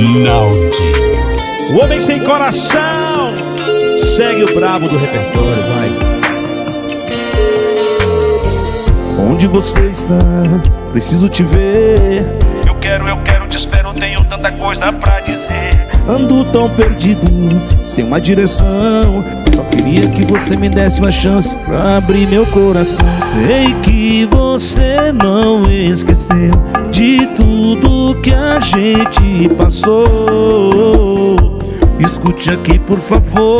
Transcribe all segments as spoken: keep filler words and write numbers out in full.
Naldinho, o homem sem coração. Segue o brabo do repertório, vai. Onde você está? Preciso te ver. Eu quero, eu quero, te espero, tenho tanta coisa pra dizer. Ando tão perdido, sem uma direção. Só queria que você me desse uma chance pra abrir meu coração. Sei que você não esqueceu de tudo que a gente passou. Escute aqui, por favor.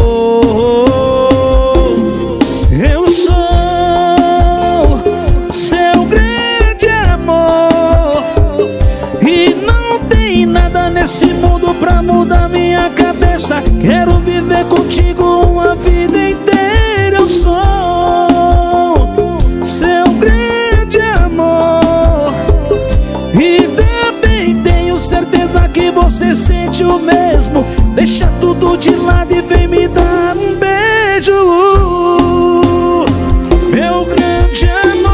Eu sou seu grande amor e não tem nada nesse mundo pra mudar minha cabeça. Quero viver contigo uma vida inteira. Eu sou seu grande amor e também tenho certeza que você sente o mesmo. Deixa tudo de lado e vem me dar um beijo, meu grande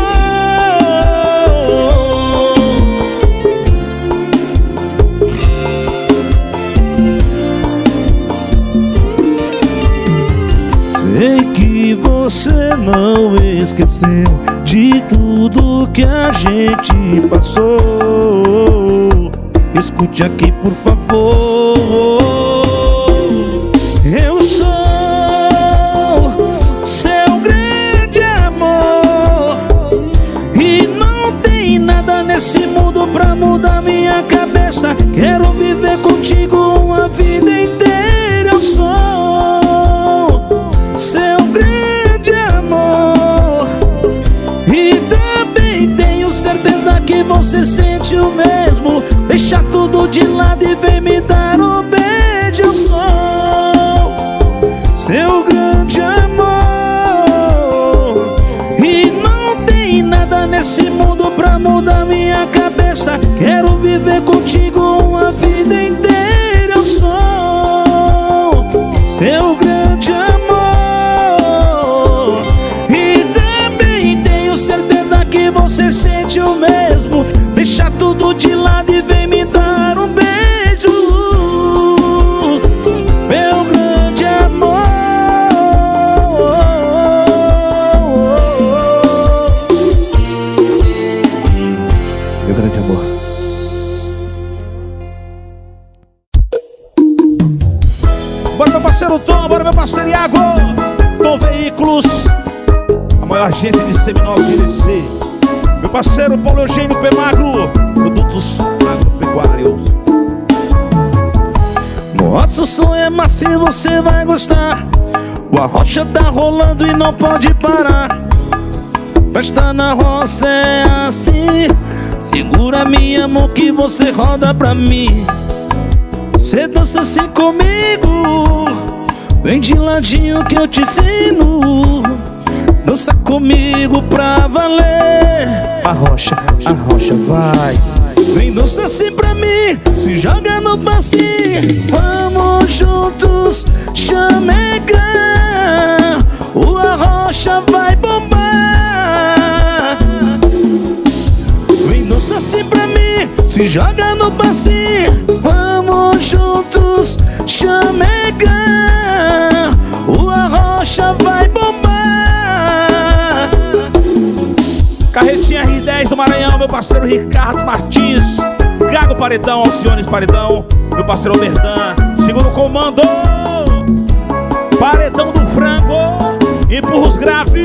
amor. Sei que você não esqueceu de tudo que a gente passou. Escute aqui, por favor. Eu sou seu grande amor e não tem nada nesse mundo pra mudar minha cabeça. Quero viver contigo uma vida inteira. Eu sou seu grande amor e também tenho certeza que você sente o mesmo. Deixa tudo de lado e vem me dar um beijo. Eu sou seu grande amor e não tem nada nesse mundo pra mudar minha cabeça. Quero viver contigo uma vida inteira. Eu sou seu grande amor e também tenho certeza que você sente o mesmo. Deixa tudo de lado e vem me dar um beijo, meu grande amor. Meu grande amor. Bora meu parceiro Tom, bora meu parceiro Iago. Tom Veículos, a maior agência de seminovos de D C. Meu parceiro Paulo Eugênio P. Magro, produtos agropecuários. Nosso som é macio, você vai gostar. O Arrocha tá rolando e não pode parar. Festa na roça é assim. Segura minha mão que você roda pra mim. Cê dança assim comigo. Vem de ladinho que eu te ensino. Dança comigo pra valer. Arrocha, arrocha, vai. Vem dançar assim pra mim, se joga no passinho. Vamos juntos chamegar. O Arrocha vai bombar. Vem dançar assim pra mim, se joga no passinho. Vamos juntos chamegar. O Arrocha vai bombar. Carretinha R dez do Maranhão, meu parceiro Ricardo Martins. Gago Paredão, Alciones Paredão, meu parceiro Oberdan. Segundo comando, Paredão do Frango, empurra os graves.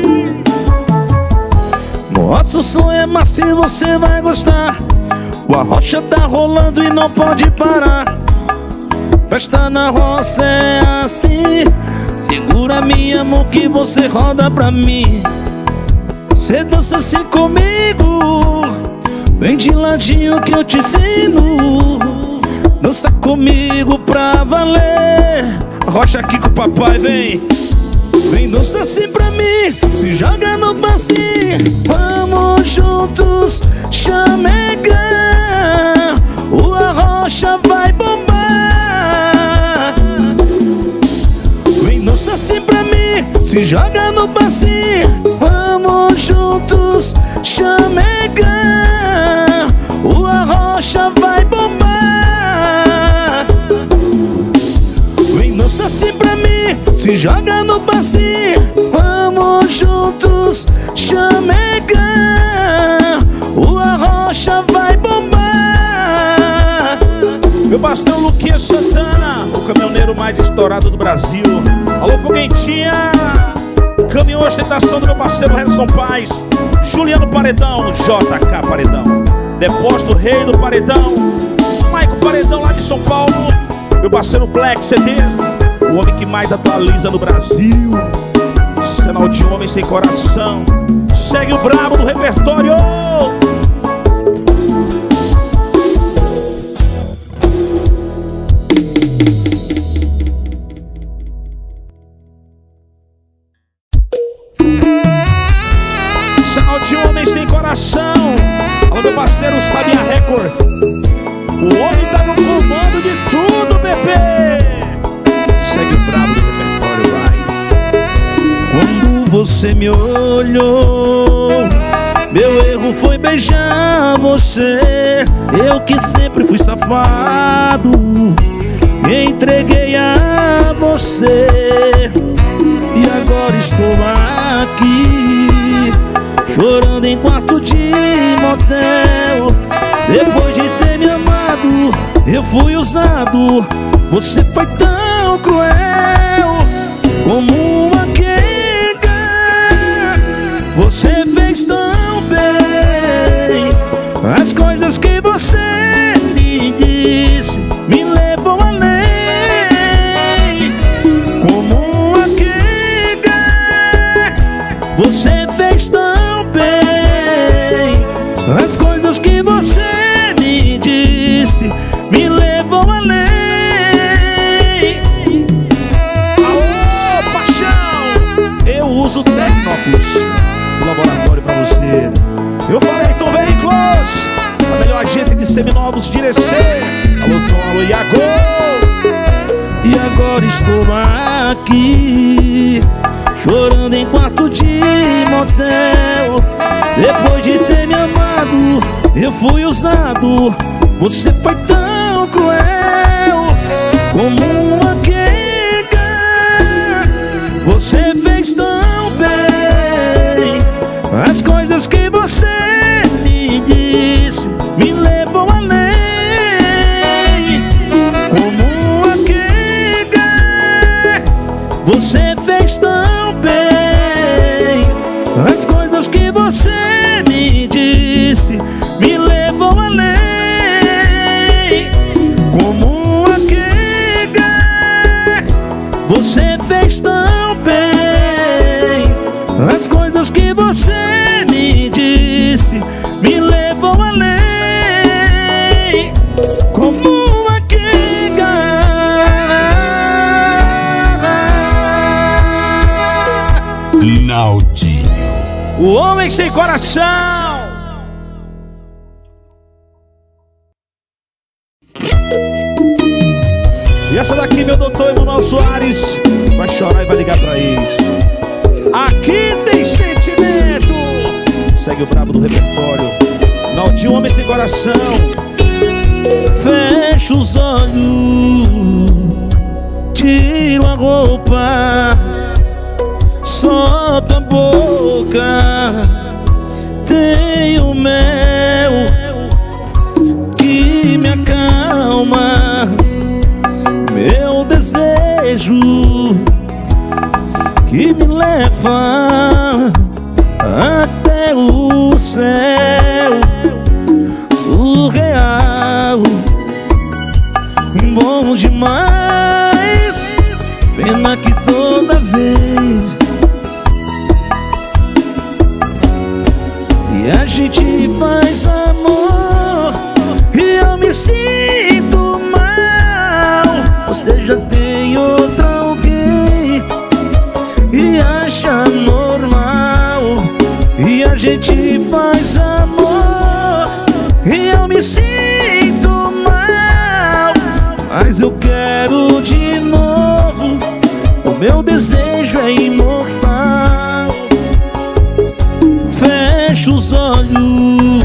Nosso som é macio, você vai gostar. O Arrocha tá rolando e não pode parar. Festa na roça é assim. Segura minha mão que você roda pra mim. Cê dança assim comigo. Vem de ladinho que eu te ensino. Dança comigo pra valer. Arrocha aqui com o papai, vem. Vem dançar assim pra mim, se joga no passinho. Vamos juntos chamegar. O Arrocha vai bombar. Vem dançar assim pra mim, se joga no passinho. Vamos juntos chamegar. O Arrocha vai bombar. se joga no passinho, vamos juntos chamegar. O Arrocha vai bombar. Meu parceiro Luquinha Santana, o caminhoneiro mais estourado do Brasil. Alô, Foguentinha. Caminhão ostentação do meu parceiro Harrison Paz. Juliano Paredão, J K Paredão. Depósito Rei do Paredão. Maico Paredão lá de São Paulo. Meu parceiro Black C Ds, o homem que mais atualiza no Brasil. Sinal de homem sem coração. Segue o brabo do repertório. Sinal de homem sem coração. Alô, meu parceiro Sabia Record. O homem tá no comando de tudo, bebê. Segue o brabo do repertório, vai. Quando você me olhou, meu erro foi beijar você. Eu que sempre fui safado, me entreguei a você. E agora estou aqui, chorando em quarto de motel. Depois de ter me amado, eu fui usado. Você foi tão cruel, como uma quenga. Você fez tão bem. As coisas que você me disse me levam além, como uma quenga. Você fez tão bem. As coisas que você me disse me levam além. Alô, paixão! Eu uso o Tecnópolis, o laboratório pra você. Eu falei, Tom Veículos, a melhor agência de seminovos de Irecê. Alô, Tom, alô, Iago. E agora estou aqui, chorando em quarto de motel. Depois de ter me amado, eu fui usado. Você foi tão cruel, como uma quenga. Você fez tão bem. As coisas que você me disse me levam além, como uma quenga. Você fez tão bem. As coisas que você me disse me levam além, como uma quenga. Você fez tão bem. As coisas que você me disse me levam além, como uma quenga. Naldinho, O homem sem coração. E essa daqui, meu doutor Emanuel Soares, vai chorar e vai ligar pra eles. Aqui tem sentimento. Segue o brabo do repertório. Naldinho, homem sem coração. Fecha os olhos, tiro a roupa, solta a boca. Tenho mel que me acalma, meu desejo que me leva até o céu. Surreal, bom demais. Pena que toda vez e a gente faz amor e eu me sinto mal. Você já tem outra alguém e acha normal. E a gente faz amor e eu me sinto mal. Mas eu quero de novo, o meu desejo é imortal. Fecho os olhos,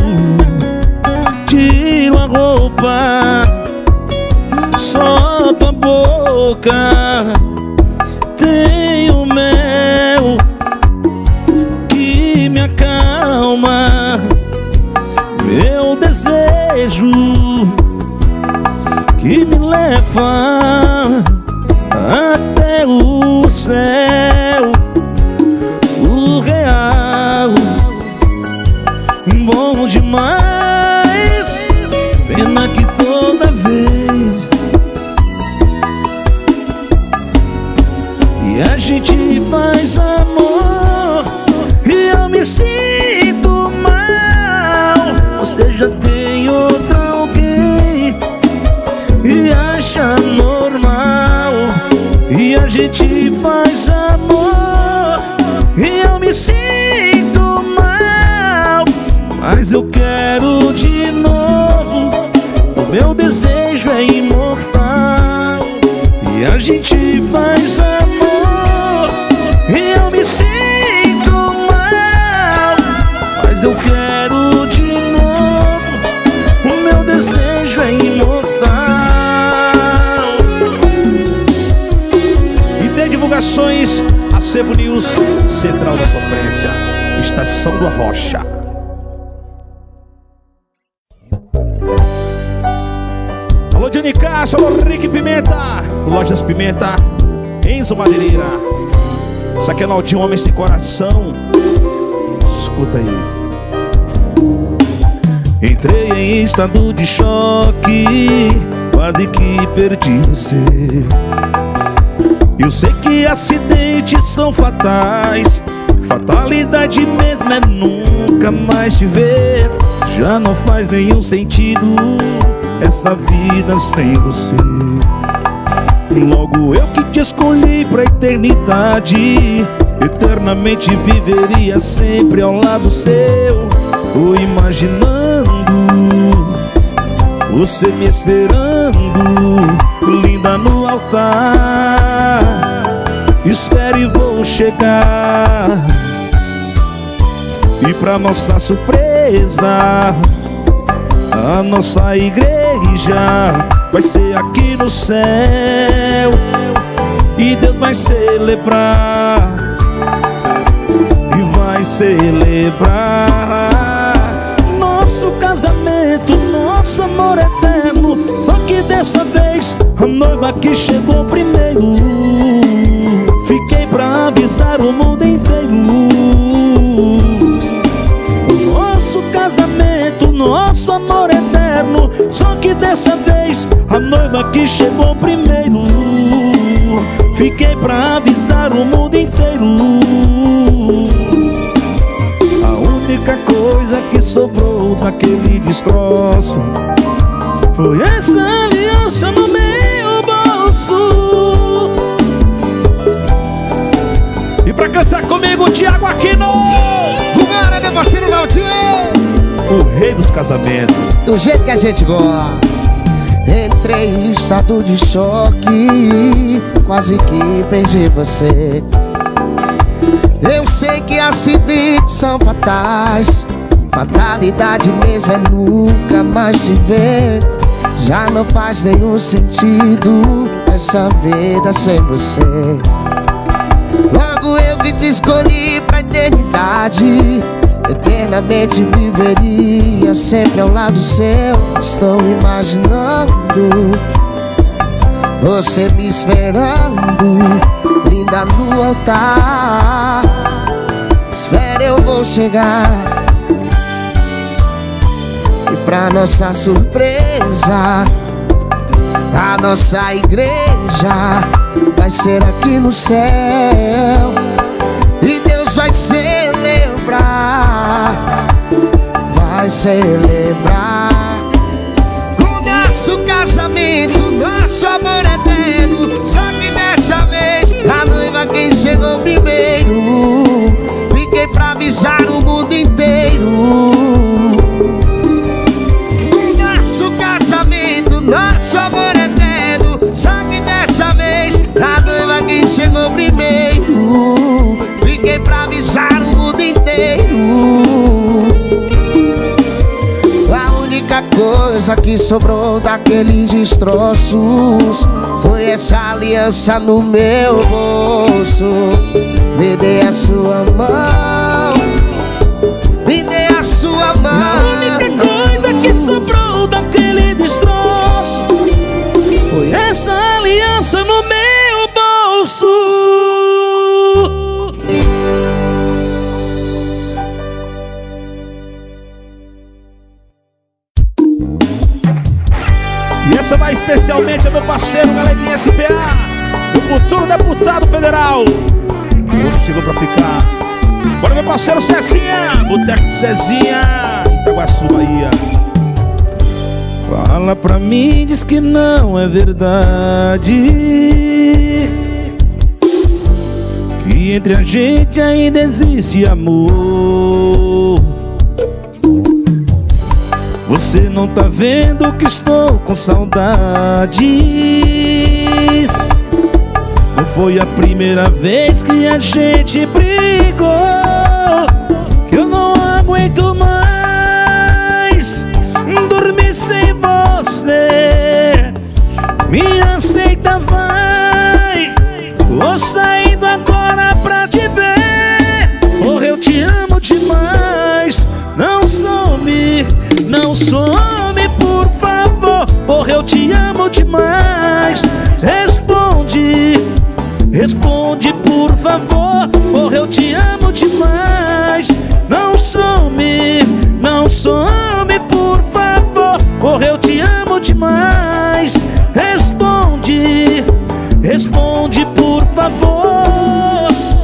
tiro a roupa, solto a boca. Tem e me leva até o céu. Surreal, bom demais. Pena que toda vez e a gente faz amor e eu me sinto mal. Você já tem outra alguém e acha normal. E a gente faz amor e eu me sinto mal. Mas eu quero de novo, o meu desejo é imortal. E a gente faz amor e eu me sinto mal. Mas eu quero de novo, o meu desejo é imortal. E tem divulgações, Acervo News, Central da Sofrência, Estação do Arrocha. Alô, Johnny Castro, alô, Rick Pimenta, Lojas Pimenta, Enzo Madeireira. Isso aqui é Naldinho, homem sem coração. Escuta aí. Entrei em estado de choque, quase que perdi você. Eu sei que acidentes são fatais, fatalidade mesmo é nunca mais te ver. Já não faz nenhum sentido essa vida sem você. Logo eu que te escolhi pra eternidade, eternamente viveria sempre ao lado seu. Tô imaginando você me esperando, linda no altar. Espere, vou chegar. E pra nossa surpresa, a nossa igreja vai ser aqui no céu. E Deus vai celebrar, e vai celebrar nosso casamento, nosso amor eterno. Só que dessa vez a noiva que chegou primeiro. Fiquei pra avisar o mundo inteiro. Nosso casamento, nosso amor eterno. Só que dessa vez a noiva que chegou primeiro. Fiquei pra avisar o mundo inteiro. A única coisa que sobrou daquele destroço foi essa aliança no meu bolso. E pra cantar comigo, Thiago Aquino. Vambora, meu parceiro Naldinho, o rei dos casamentos, do jeito que a gente gosta. Entrei em estado de choque, quase que perdi você. Eu sei que acidentes são fatais, fatalidade mesmo é nunca mais te ver. Já não faz nenhum sentido essa vida sem você. Logo eu que te escolhi pra eternidade, eternamente viveria sempre ao lado seu. Estou imaginando você me esperando, linda no altar. Espera, eu vou chegar. E pra nossa surpresa, a nossa igreja vai ser aqui no céu. E Deus vai celebrar, vai celebrar o nosso casamento, nosso amor eterno. Só que dessa vez a noiva quem chegou primeiro. Fiquei pra avisar o mundo inteiro. O nosso casamento, nosso amor eterno. Só que dessa vez a noiva quem chegou primeiro. Fiquei pra avisar o mundo inteiro. A única coisa que sobrou daqueles destroços foi essa aliança no meu bolso. Me dê a sua mão, me dê a sua mão. A única coisa que sobrou daquele destroço E essa vai especialmente ao meu parceiro, galerinha S P A, o futuro deputado federal. O homem chegou pra ficar. Bora, meu parceiro Cezinha, Boteco de Cezinha, Itaguaçu, Bahia. Fala pra mim, diz que não é verdade, que entre a gente ainda existe amor. Você não tá vendo que estou com saudades. Não foi a primeira vez que a gente brigou, que eu não aguento mais dormir sem você. Me aceita, vai. Tô saindo agora pra te ver. Porra, eu te amo demais. Não some, não some, por favor. Porra, eu te amo demais. Responde, responde, por favor. Porra, eu te amo demais. Não some, não some, por favor. Porra, eu te amo demais. Responde, responde, por favor.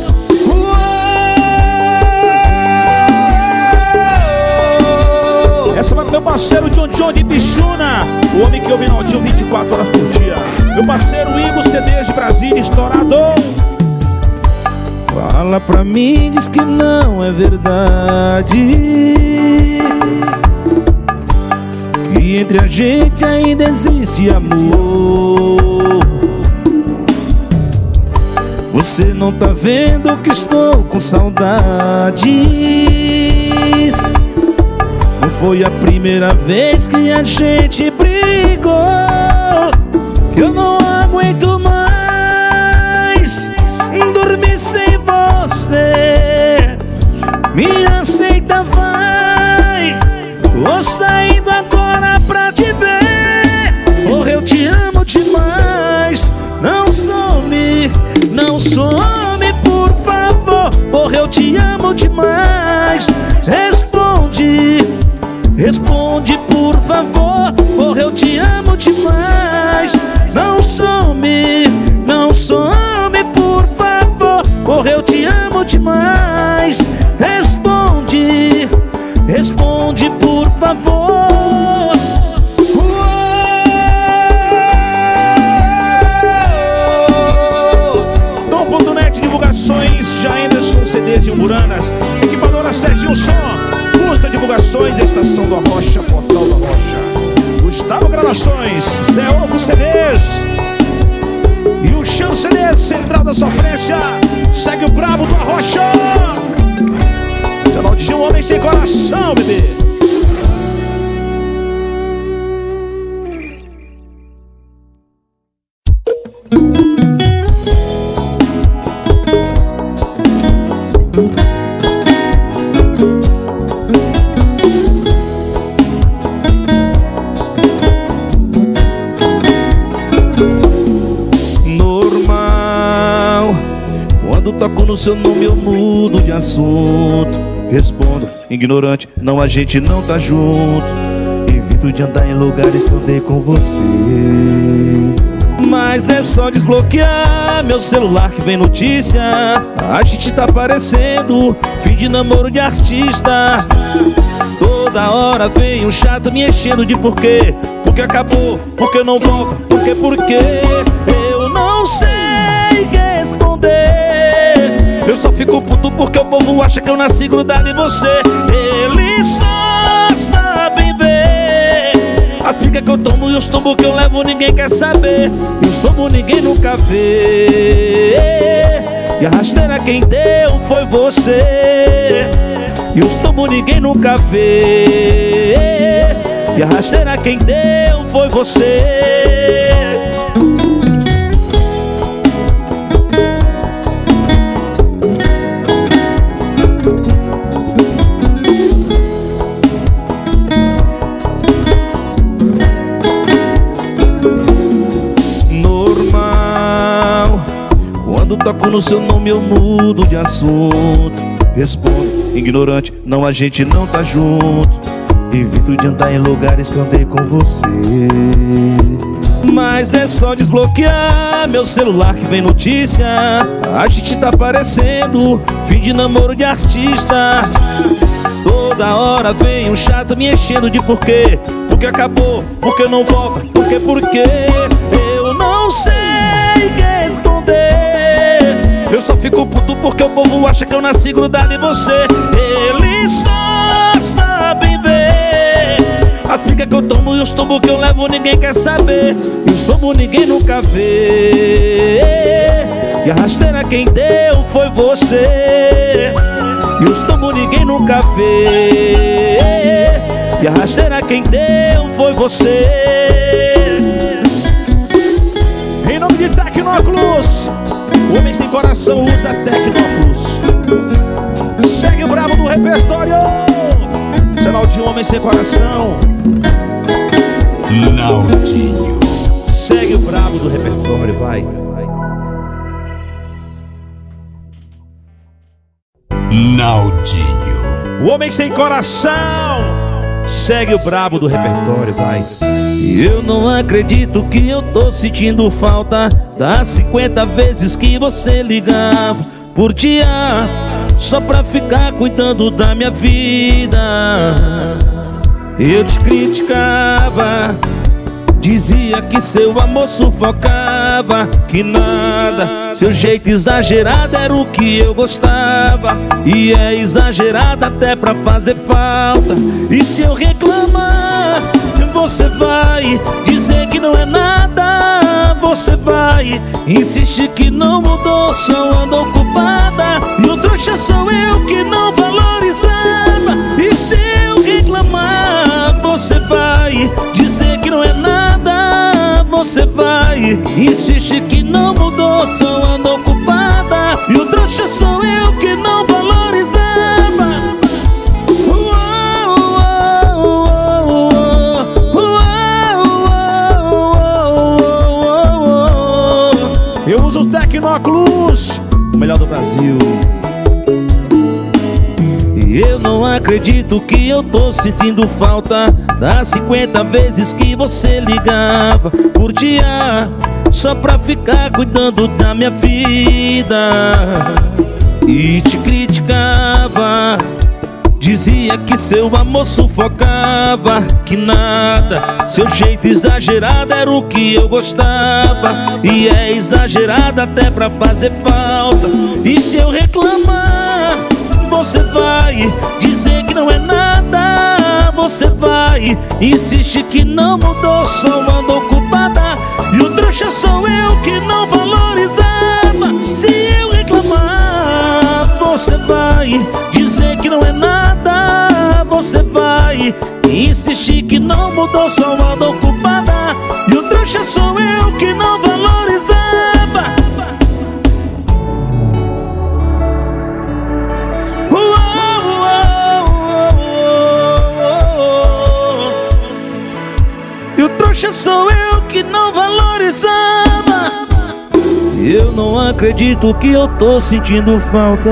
Uou! Essa vai pro meu parceiro John John de Bichuna, o homem que ouve Naldinho vinte e quatro horas por dia. Meu parceiro Igor C Ds de Brasília, estourador. Fala pra mim, diz que não é verdade, que entre a gente ainda existe amor. Você não tá vendo que estou com saudades. Não foi a primeira vez que a gente brigou, que eu não aguento mais dormir sem você. Me aceita, vai. Tô saindo agora pra te ver. Porra, eu te amo demais. Não some, não some, por favor. Porra, eu te amo demais. Responde, responde, por favor. Porra, eu te amo demais. Não some, não some, por favor. Porra, eu te amo demais. Responde, responde, por favor. Tom ponto net Divulgações, Jaenderson C Ds de Umburanas, equipadora Serginho Som, Custa Divulgações, Estação do Arrocha, Portal do Arrocha, Gustavo Gravações, Zé Ovo C Ds e o Chanceler Central da Sofrência. Segue o brabo do Arrocha, Naldinho, um homem sem coração, bebê. Normal, quando toco no seu nome eu mudo de assunto. Respondo, ignorante, não, a gente não tá junto. Evito de andar em lugares que eu dei com você. Mas é só desbloquear meu celular que vem notícia. A gente tá parecendo fim de namoro de artista. Toda hora vem um chato me enchendo de porquê. Porque acabou, porque não volta, porque, porque eu não sei responder. Eu só fico puto porque o povo acha que eu nasci grudado em você. Eles só sabem ver as picas que eu tomo e os tombos que eu levo, ninguém quer saber. E os tombos ninguém nunca vê. E a rasteira quem deu foi você. E os tombos ninguém nunca vê. E a rasteira quem deu foi você. Toco no seu nome eu mudo de assunto. Respondo, ignorante, não, a gente não tá junto. evito de andar em lugares que andei com você. Mas é só desbloquear meu celular que vem notícia. A gente tá parecendo fim de namoro de artista. Toda hora vem um chato me enchendo de porquê. Porque acabou, porque não volta, porque, porque eu não sei responder. Eu só fico puto porque o povo acha que eu nasci grudado em você. Eles só sabem ver as brigas que eu tomo e os tombos que eu levo, ninguém quer saber. E os tombos ninguém nunca vê. E a rasteira quem deu foi você. E os tombos ninguém nunca vê. E a rasteira quem deu foi você. Em nome de Tecnóculos, o homem sem coração usa Tecnóculos. Segue o brabo do repertório. Sinal de homem sem coração. Naldinho. Segue o brabo do repertório, vai. Naldinho. O homem sem coração. Segue o brabo do repertório, vai. Eu não acredito que eu tô sentindo falta das cinquenta vezes que você ligava por dia, só pra ficar cuidando da minha vida. Eu te criticava, dizia que seu amor sufocava, que nada, seu jeito exagerado era o que eu gostava. E é exagerado até pra fazer falta. E se eu reclamar, você vai dizer que não é nada. Você vai insistir que não mudou, só anda ocupada. E o trouxa sou eu que não valorizava. E se eu reclamar, você vai dizer que não é nada. Você vai insistir que não mudou, só anda ocupada. E o trouxa sou eu que não valorizava. Eu uso o Tecnóculos, o melhor do Brasil. E eu não acredito que eu tô sentindo falta das cinquenta vezes que você ligava por dia, só pra ficar cuidando da minha vida. E te criticava, dizia que seu amor sufocava, que nada, seu jeito exagerado era o que eu gostava. E é exagerado até pra fazer falta. E se eu reclamar, você vai dizer que não é nada. Você vai insistir que não mudou, só anda ocupada. E o trouxa sou eu que não valorizava. Se eu reclamar, você vai dizer que não é nada. Você vai insistir que não mudou, só anda ocupada. E o trouxa sou eu que não valorizava. E o trouxa sou eu que não valorizava. Eu não acredito que eu tô sentindo falta.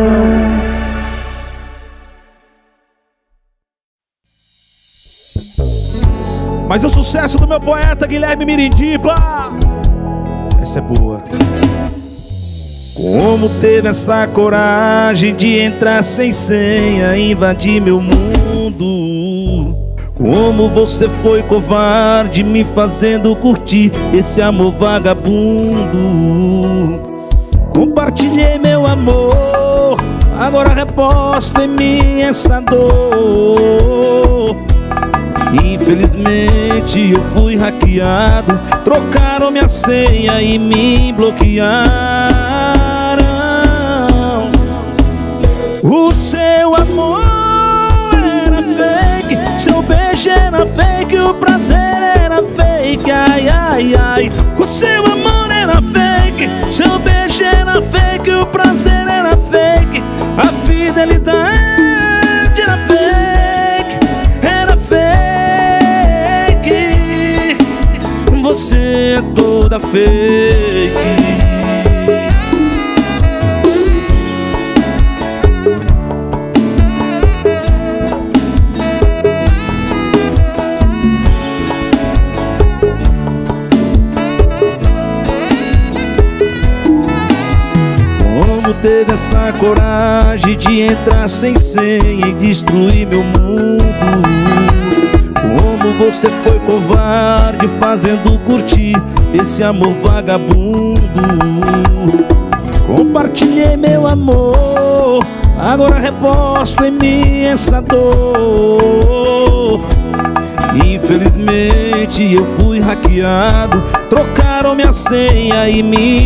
Mas o sucesso do meu poeta Guilherme Mirindiba. Essa é boa. Como teve essa coragem de entrar sem senha, invadir meu mundo? Como você foi covarde, me fazendo curtir esse amor vagabundo? Compartilhei meu amor, agora reposto em mim essa dor. Infelizmente eu fui hackeado, trocaram minha senha e me bloquearam. O seu amor era fake, seu beijo era fake, o prazer era fake. Ai, ai, ai. O seu amor era fake, seu beijo era fake, o prazer era fake, a fidelidade era fake, era fake. Você é toda fake. teve essa coragem de entrar sem senha e destruir meu mundo. Como você foi covarde fazendo curtir esse amor vagabundo. Compartilhei meu amor, agora reposto em mim essa dor. Infelizmente eu fui hackeado, trocaram minha senha e me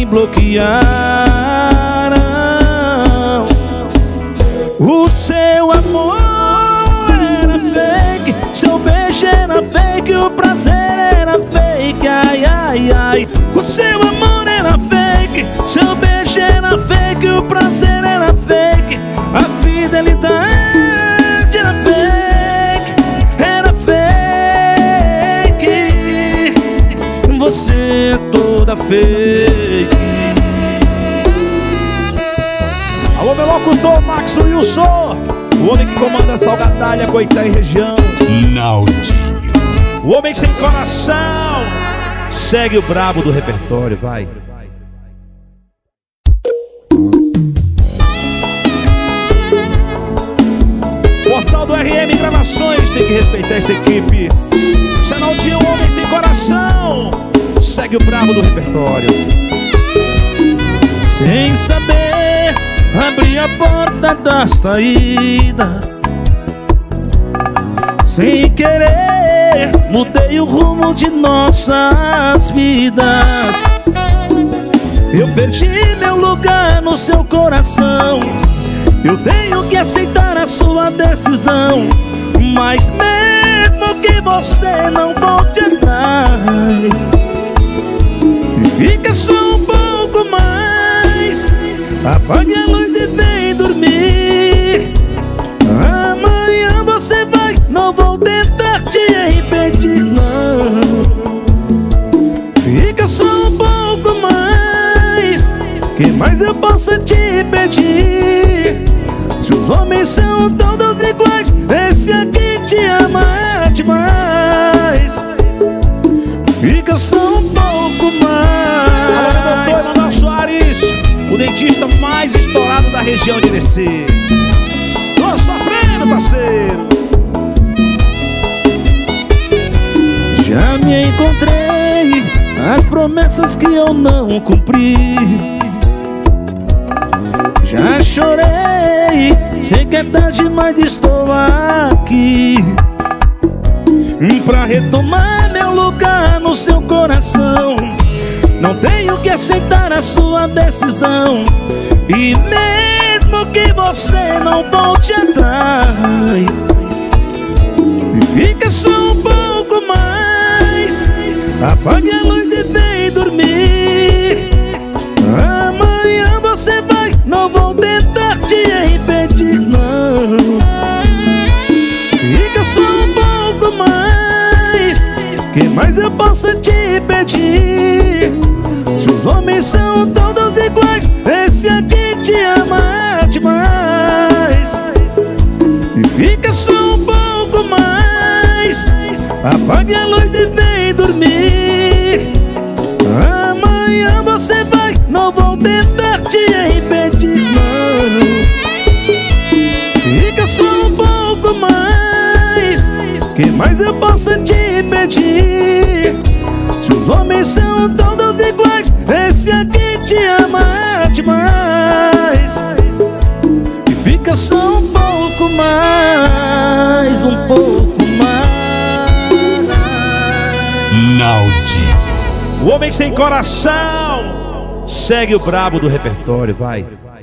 bloquearam. O seu amor era fake, seu beijo era fake, o prazer era fake. Ai, ai, ai. O seu amor era fake, seu beijo era fake, o prazer era fake, a fidelidade era fake, era fake. Você é toda fake. Alô, meu locutor Max Wilson, o homem que comanda a Salgadalha, Coité e região. Naldinho, o homem sem coração. Segue o brabo do repertório, vai. Portal do R M Gravações, tem que respeitar essa equipe. Naldinho, o homem sem coração. Segue o brabo do repertório. Sem saber, abri a porta da saída. Sem querer, mudei o rumo de nossas vidas. Eu perdi meu lugar no seu coração. Eu tenho que aceitar a sua decisão, mas mesmo que você não volte atrás, fica só um pouco mais. Apague a luz e vem dormir. Amanhã você vai, não vou tentar te impedir, não. Fica só um pouco mais. Que mais eu posso te pedir? Se os homens são todos iguais, esse aqui te ama demais. Fica só um pouco mais. Alô, doutor Manuel Soares, o dentista mais estourado da região de Irecê. Tô sofrendo, parceiro. Já me encontrei, as promessas que eu não cumpri. Já chorei, sei que é tarde, mas estou aqui pra retomar meu lugar no seu coração. Não tenho que aceitar a sua decisão, e mesmo que você não volte atrás, fica só um pouco mais. Apague a luz e vem dormir. Amanhã você vai, não vou tentar te impedir, não. Fica só um pouco mais. Que mais eu posso te pedir? Se os homens são todos iguais, esse aqui te ama demais. E fica só um pouco mais. Apague a luz e vem dormir. Amanhã você vai, não vou tentar te impedir, não. Fica só um pouco mais. Que mais eu posso te pedir? Se os homens são todos iguais, esse aqui te ama demais. E fica só um pouco mais, um pouco mais. Naldinho, O homem sem coração. Segue o brabo do repertório, vai.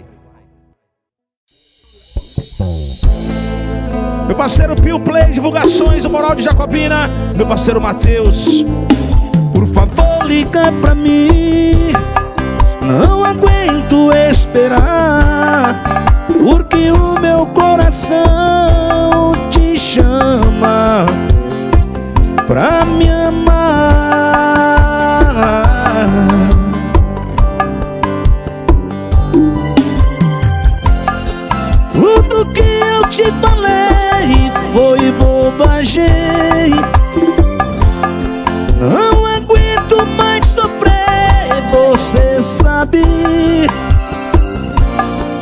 Meu parceiro Pio Play, divulgações, o Moral de Jacobina. Meu parceiro Matheus. Por favor, liga pra mim. Não aguento esperar, porque o meu coração te chama pra me amar. Tudo que eu te falei foi bobagem. Não aguento mais sofrer, você sabe.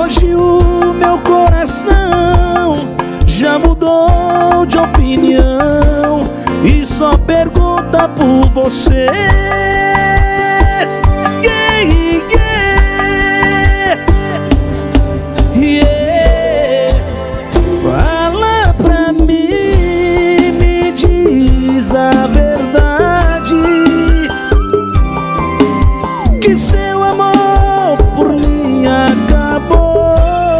Hoje o meu coração já mudou de opinião e só pergunta por você. Yeah, yeah, yeah. Fala pra mim, me diz a verdade, que seu amor por mim acabou.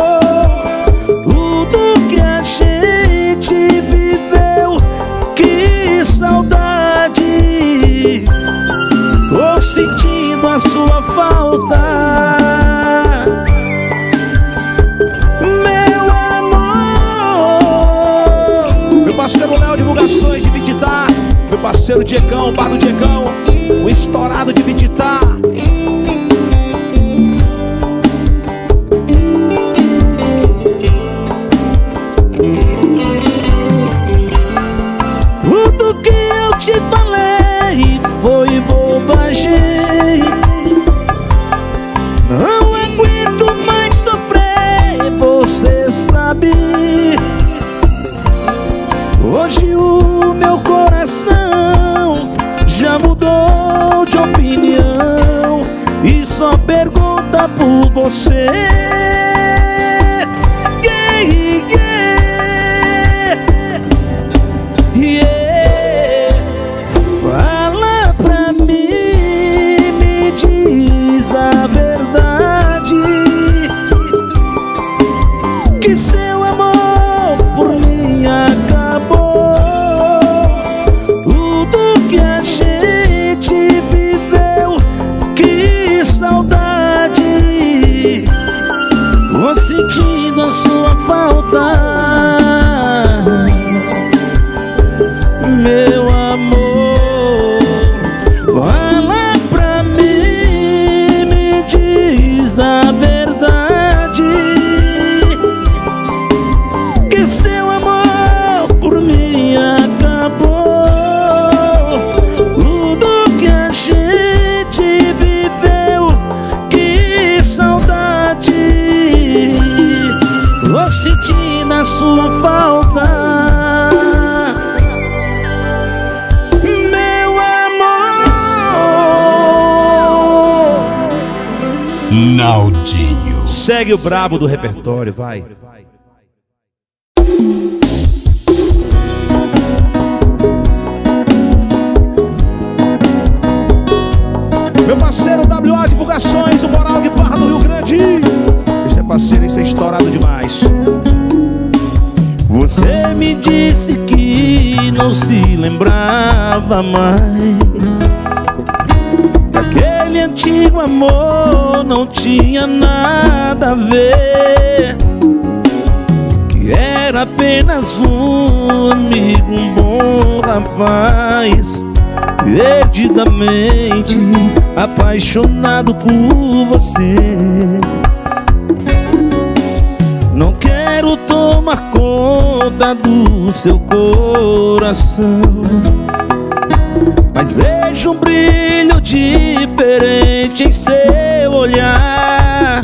Tudo que a gente viveu, que saudade. Tô sentindo a sua falta, meu amor. Meu parceiro Léo, divulgações de Vititá. Meu parceiro Diegão, bar do Diegão, o estourado de Vititá. Tudo que eu te falei foi bobagem. Não aguento mais sofrer, você sabe. Hoje o meu coração já mudou de opinião e só pergunta por você. Yeah, yeah, yeah. Fala pra mim, me diz a verdade, que seu amor por mim acabou. Tudo que a gente viveu, que saudade. Tô sentindo a sua falta, meu amor. Fala pra mim, me diz a verdade, que seu amor por mim acabou. Tudo que a gente viveu, que saudade. Tô sentindo a sua falta, meu amor. Naldinho. Segue o brabo do repertório, vai. Meu parceiro W A Divulgações, o Moral de Barra do Rio Grande. Esse é parceiro, esse é estourado demais. Você me disse que não se lembrava mais, que aquele antigo amor não tinha nada a ver, que era apenas um amigo, um bom rapaz, perdidamente apaixonado por você. Não quero tomar conta do seu coração, mas vejo um brilho diferente em seu olhar.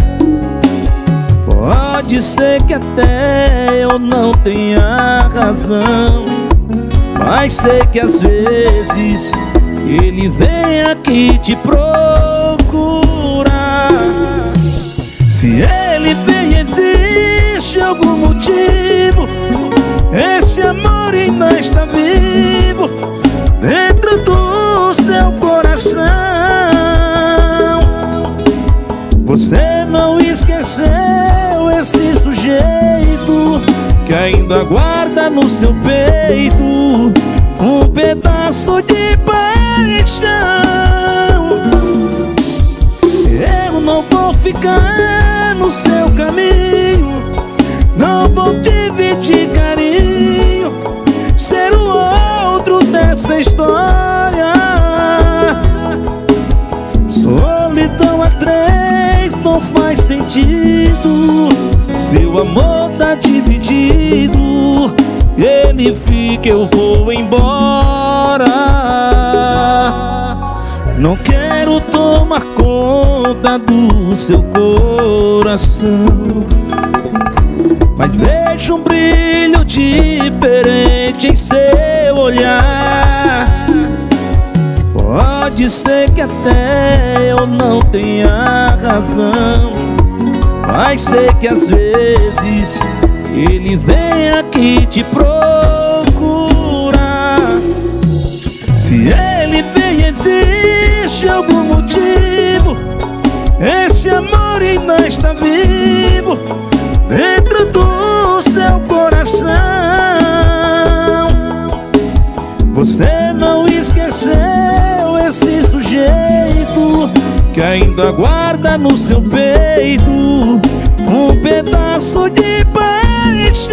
Pode ser que até eu não tenha razão, mas sei que às vezes ele vem aqui te procurar. Se ele vem, existe algum motivo. Esse amor ainda está vivo dentro do seu coração. Você não esqueceu esse sujeito que ainda guarda no seu peito um pedaço de paixão. Eu não vou ficar no seu caminho, não vou dividir carinho, ser o outro dessa história. Solidão a três não faz sentido, seu amor tá dividido. Ele fica, eu vou embora. Não quero tomar conta porta do seu coração. Mas vejo um brilho diferente em seu olhar. Pode ser que até eu não tenha razão, mas sei que às vezes ele vem aqui te procurar. Se ele vem, existe algum motivo. Esse amor ainda está vivo dentro do seu coração. Você não esqueceu esse sujeito que ainda guarda no seu peito um pedaço de paixão.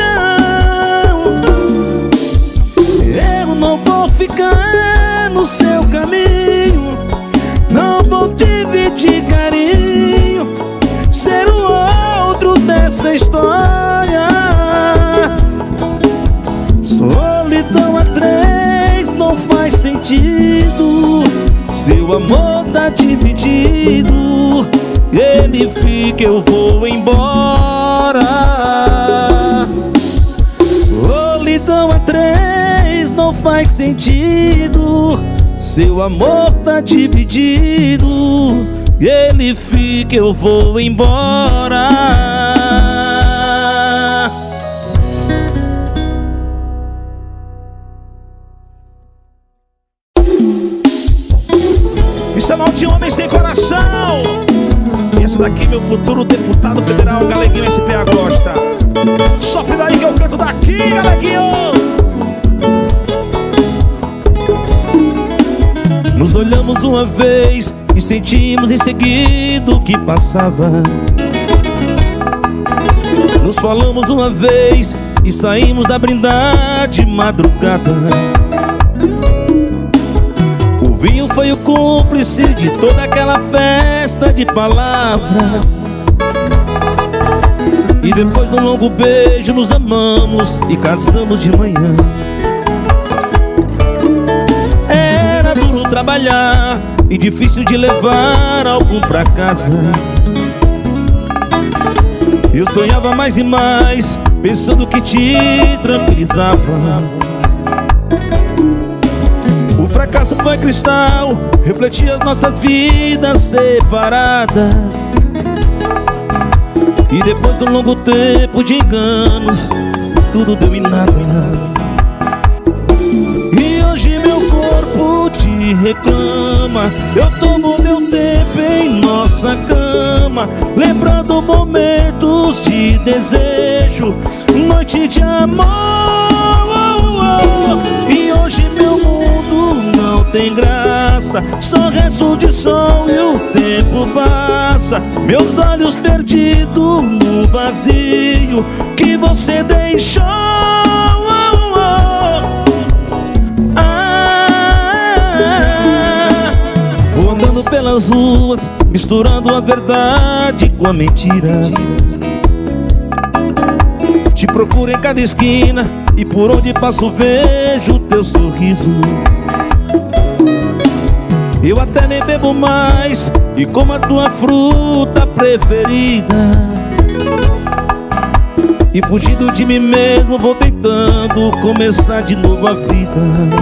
Eu não vou ficar no seu caminho, não vou dividir carinho, ser o outro dessa história. Solidão a três não faz sentido, seu amor tá dividido. Ele fica, eu vou embora. Solidão a três não faz sentido, seu amor tá dividido. Ele fica, eu vou embora. Isso é mal de homem sem coração. E essa daqui, meu futuro deputado federal, Galeguinho S P A gosta. Sofre daí que eu canto daqui, Galeguinho. Nos olhamos uma vez e sentimos em seguida o que passava. Nos falamos uma vez e saímos da brindar de madrugada. O vinho foi o cúmplice de toda aquela festa de palavras. E depois de um longo beijo nos amamos e casamos de manhã. Era duro trabalhar e difícil de levar algum pra casa. Eu sonhava mais e mais, pensando que te tranquilizava. O fracasso foi cristal, refletia as nossas vidas separadas. E depois de um longo tempo de enganos, tudo deu em nada, em nada. E hoje meu corpo te reclama, eu tomo meu tempo em nossa cama, lembrando momentos de desejo, noite de amor. E hoje meu mundo não tem graça, só resto de sol e o tempo passa. Meus olhos perdidos no vazio que você deixou. Ah, vou andando pelas ruas, misturando a verdade com a mentira. Te procuro em cada esquina e por onde passo vejo teu sorriso. Eu até nem bebo mais e como a tua fruta preferida. E fugindo de mim mesmo vou tentando começar de novo a vida.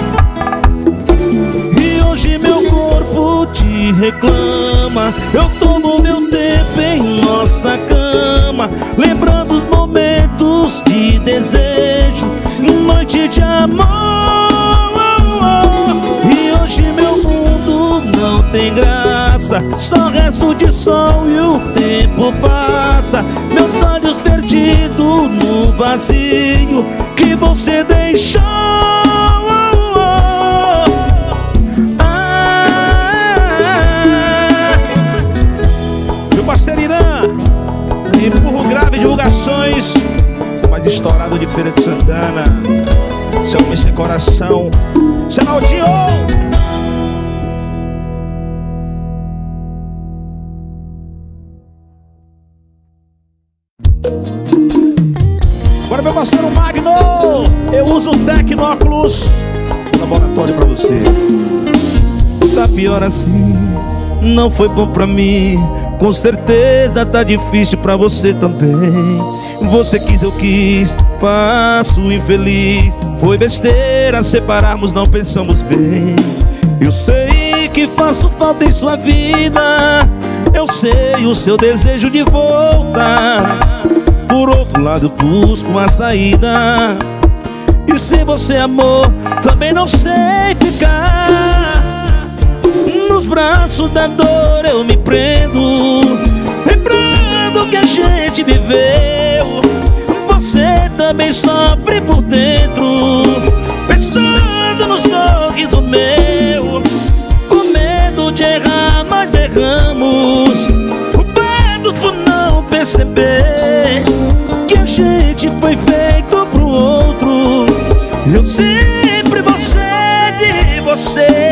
E hoje meu corpo te reclama, eu tomo meu tempo em nossa cama, lembrando os momentos de desejo, noite de amor. E hoje meu mundo não tem graça, só resto de sol e o tempo passa. Meus olhos perdidos no vazio que você deixou. Ah, Meu parceiro Irã, empurro grave divulgações, mais estourado de Feira de Santana. Seu homem sem coração, seu Naldinho. Agora meu parceiro Magno, eu uso o Tecnóculos, laboratório pra você. Tá pior assim, não foi bom pra mim. Com certeza tá difícil pra você também. Você quis, eu quis, passo infeliz. Foi besteira separarmos, não pensamos bem. Eu sei que faço falta em sua vida. Eu sei o seu desejo de volta. Por outro lado busco uma saída. E sem você, amor, também não sei ficar. Nos braços da dor eu me prendo, lembrando que a gente viveu. Você também sofre por dentro, pensando no sorriso meu. Com medo de errar nós erramos, culpados por não perceber que a gente foi feito pro outro. Eu sempre vou ser de você.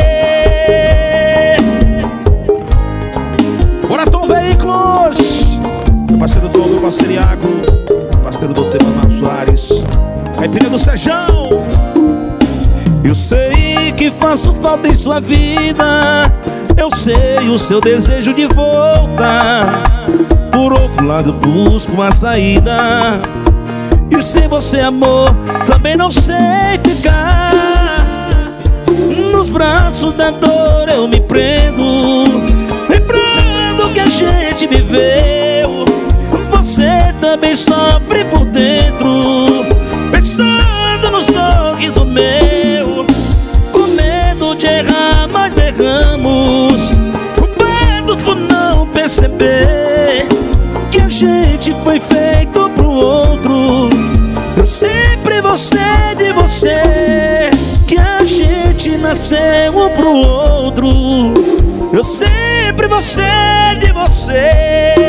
Bora, Tom Veículos! Meu parceiro Tom, meu parceiro Iago, meu parceiro doutor Emanuel Soares, Caipirinha do Sejão. Eu sei que faço falta em sua vida. Eu sei o seu desejo de volta. Por outro lado busco uma saída. E sem você, amor, também não sei ficar. Nos braços da dor eu me prendo, lembrando que a gente viveu. Você também sofre por dentro, pensando no sorriso meu. Com medo de errar nós erramos, culpados por não perceber que a gente foi feito pro outro. Eu sempre vou ser de você, que a gente nasceu um pro outro. Eu sempre vou ser de você.